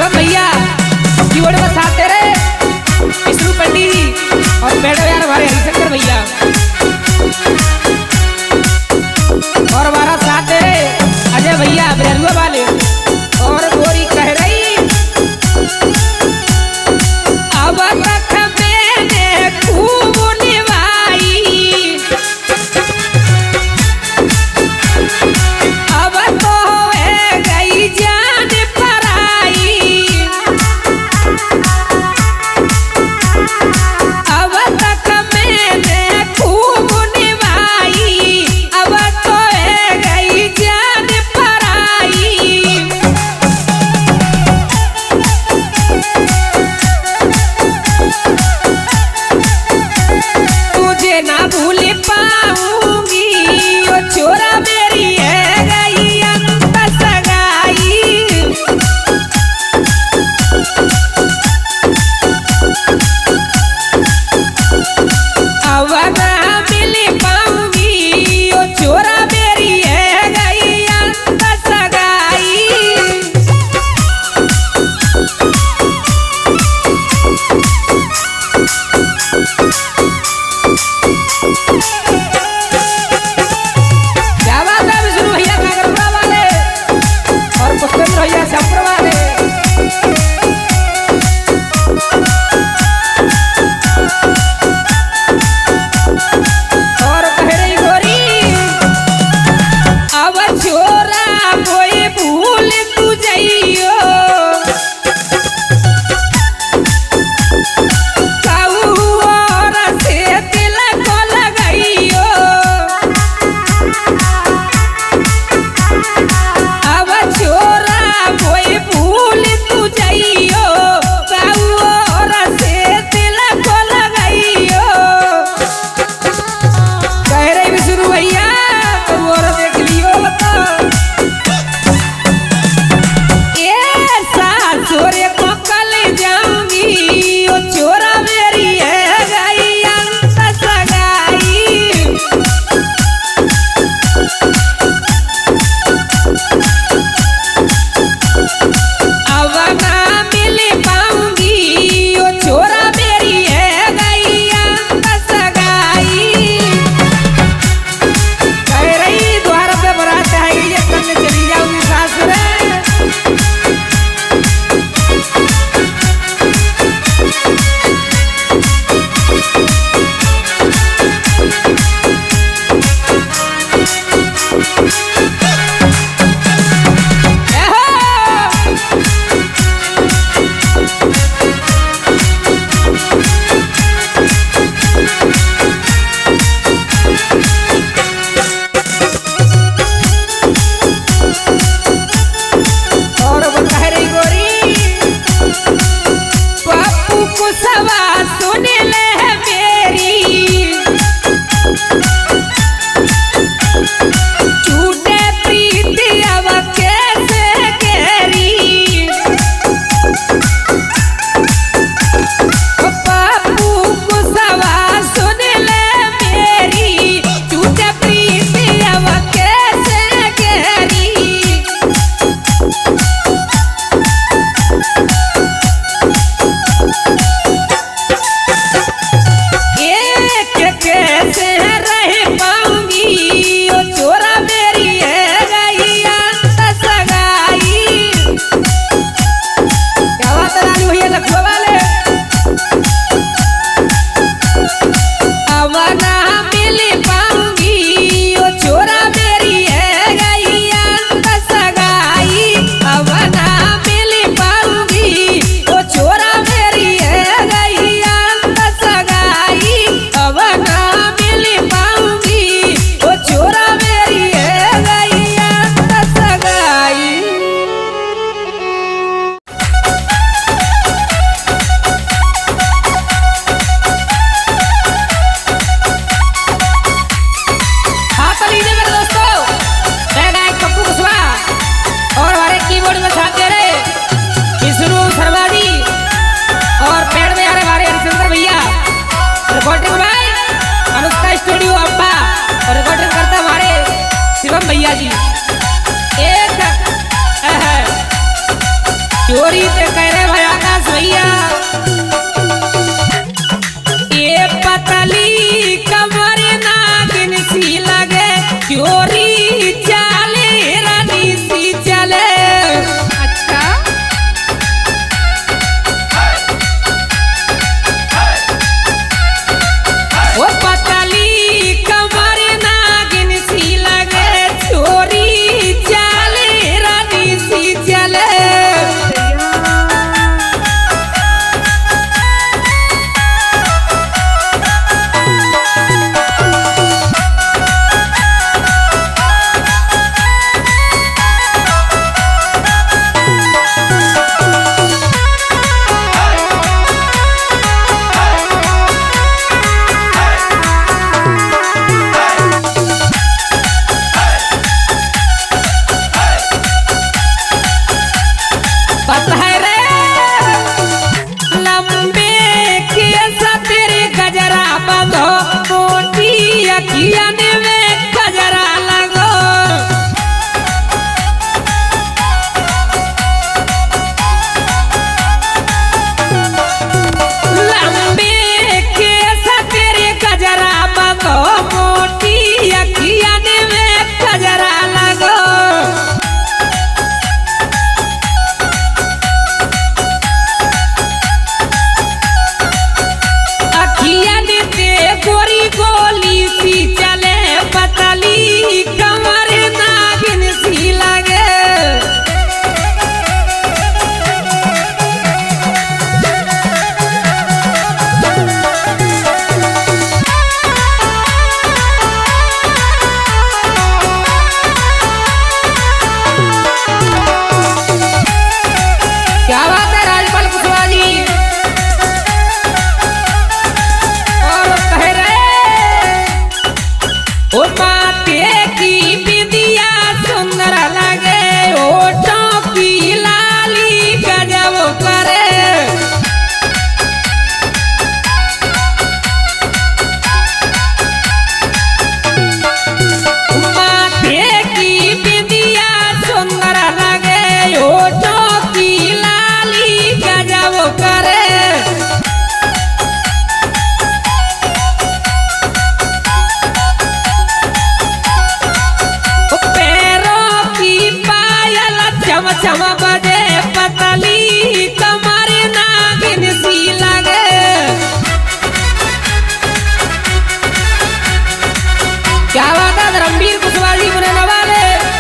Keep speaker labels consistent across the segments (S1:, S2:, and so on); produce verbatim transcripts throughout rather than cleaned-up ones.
S1: शिवम भैया कीबोर्ड में साथ दे रहे विष्णु पंडित जी और मैडम यार हमारे हरिशंकर भैया और हमारा साथ दे रहे अजय भैया बरेरुआ वाले और गोरी कह रही अब तक मैंने खूब निभाई अब तो है गई जान पराई अब तक मैंने खूब निभाई अब तो है गई जान पराई तुझे ना भूल पाऊंगी ओ छोरा मेरी है गई अंत सगाई अब ना मिल पाऊंगी ओ छोरा मेरी है गई अंत सगाई क्या बात है विष्णु भैया कागरपुरा वाले और पुष्पेंद्र भैया श्यामपुर वाले और कह रही गोरी अब छोरा कोई भूल तू जइयो काऊ और से दिल को लगाइयो अब छोरा कोई भूल तू जइयो काऊ और से दिल को लगाइयो कह रही विष्णु भैया तू और देख लियो बता ये सासुरे को कल जाऊंगी ओ छोरा मेरी है गई अंत सगाई अब ना मिल पाऊंगी ओ छोरा मेरी है गई अंत सगाई कह रही द्वार पे बरात है ये करने चली जाऊंगी सासुरे और वो कह रही गोरी बापू को सवा सुन ले मेरी झूठे प्रीति अब कैसे गहरी बापू को सवा सुन ले मेरी झूठे प्रीति अब कैसे गहरी एक कैसे रह पाऊंगी ओ छोरा मेरी है गई अंत सगाई क्या बात है रानी भैया लखुआ वाले अब ना मिल पाऊंगी ओ छोरा मेरी है गई अंत सगाई अब ना मिल पाऊंगी ओ छोरा मेरी है गई अंत सगाई अब ना मिल पाऊंगी ओ छोरा मेरी है गई अंत सगाई हाँ तो लीजिए मेरे दोस्तों मैं गायक पप्पू कुशवाहा और हमारे कीबोर्ड में साथ दे रहे विष्णु शर्मा जी और पैड में आ रहे हमारे हरिशंकर भैया रिकॉर्डिंग भाई अनुष्का स्टूडियो अब्बा और रिकॉर्डिंग करता हमारे शिवम भैया जी एक चोरी से बजे पतली कमर नागिन सी लगे। क्या बात है धर्मवीर कुशवाहा जी बनाने वाले।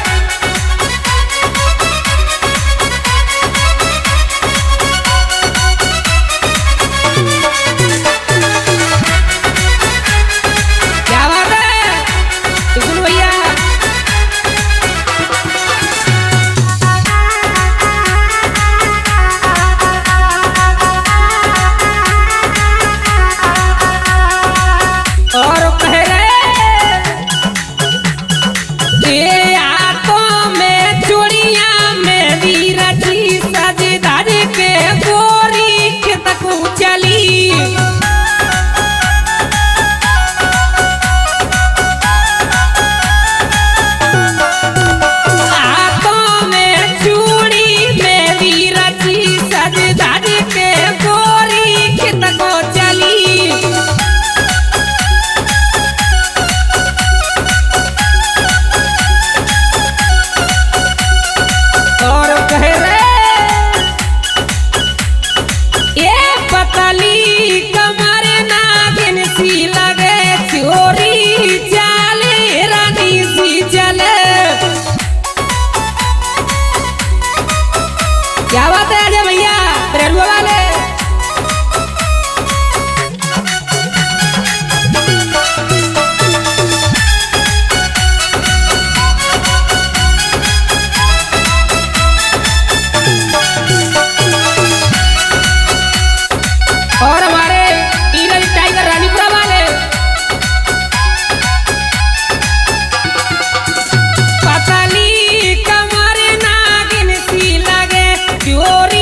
S1: क्या बात है सुन भैया। और कह रहे ये आंखों में चूड़ियां मेरी रची सज धज के गोरी तक चली। आंखों में चूड़ी मेरी रची सज धज के गोरी तक चली। और कह रहे ये पतली कमर नागिन सी लगे चोरी चाले रानी सी चले। क्या बात है अजय भैया रेलवे वाले। और हमारे ईगल टाइगर रानीपुरा वाले पतली कमर नागिन सी लगे चोरी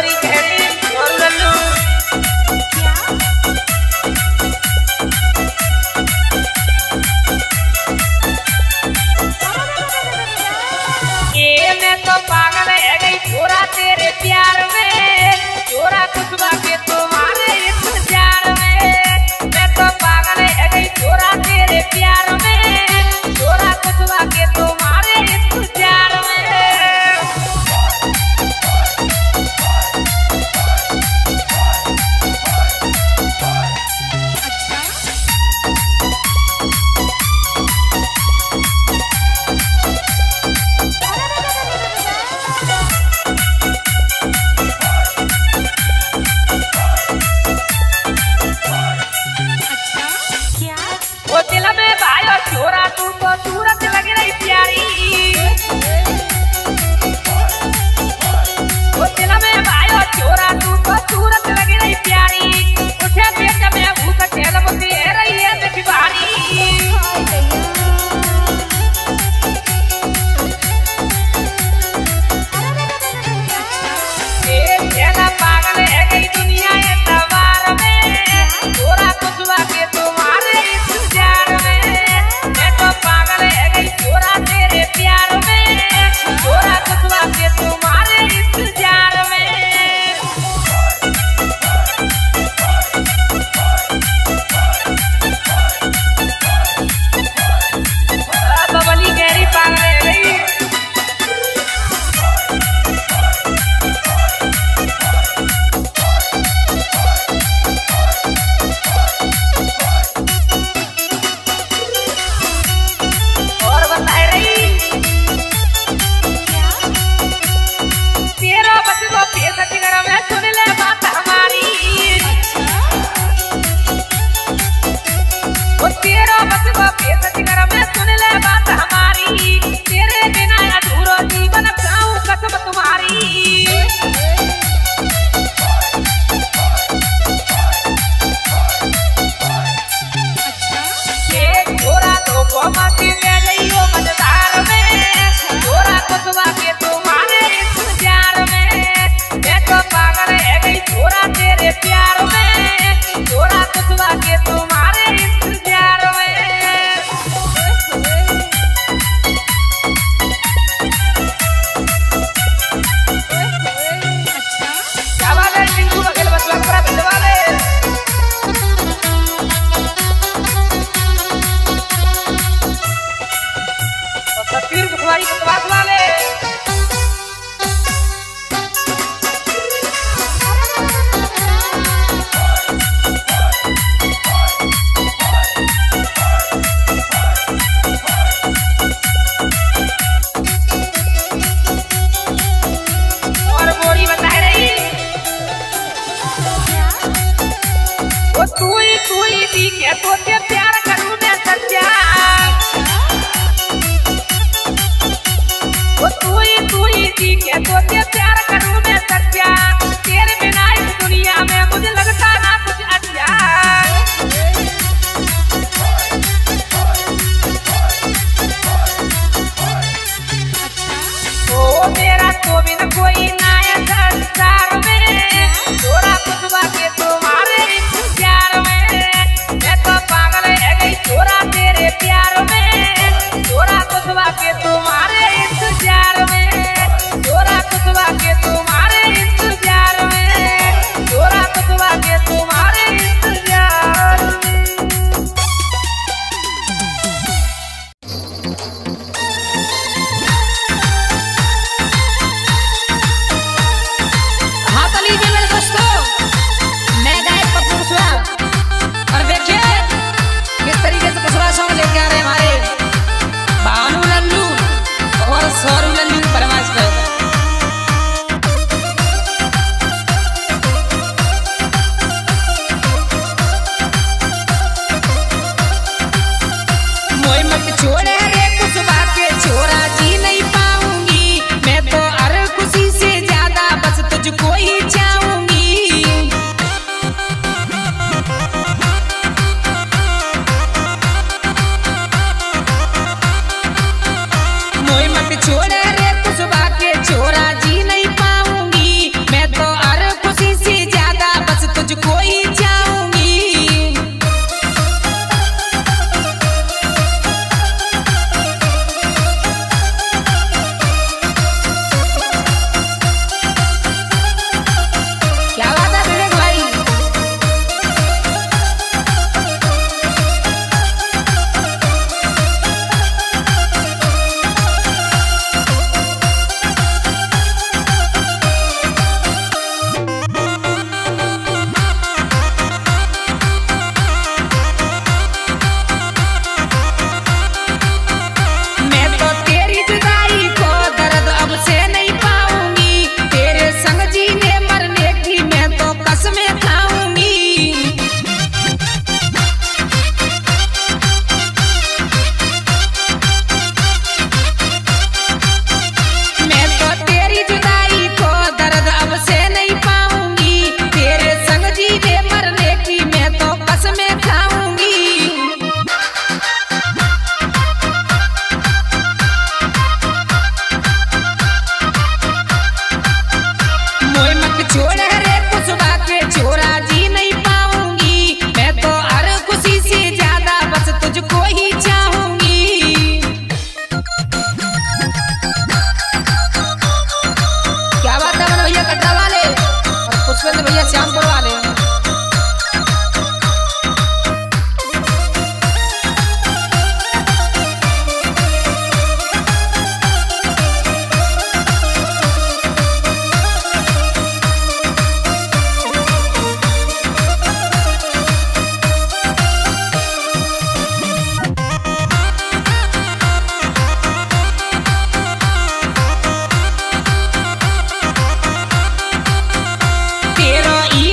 S1: गोरी कहरी और लल्लू ये मैं तो पागल है गई छोरा तेरे प्यार में, छोरा खुशबा के तुम्हारे इंतजार में। मैं तो पागल है गई छोरा तेरे प्यार में, छोरा खुशबा के तुम्हारे इंतजार में। छोड़ रे कुसुमा के छोरा जी नहीं पाऊंगी, मैं तो हर खुशी से ज्यादा बस तुझको ही चाहूंगी। क्या बात है मन भैया कटरा वाले और पुष्पेंद्र भैया श्यामपुर वाले। तेरा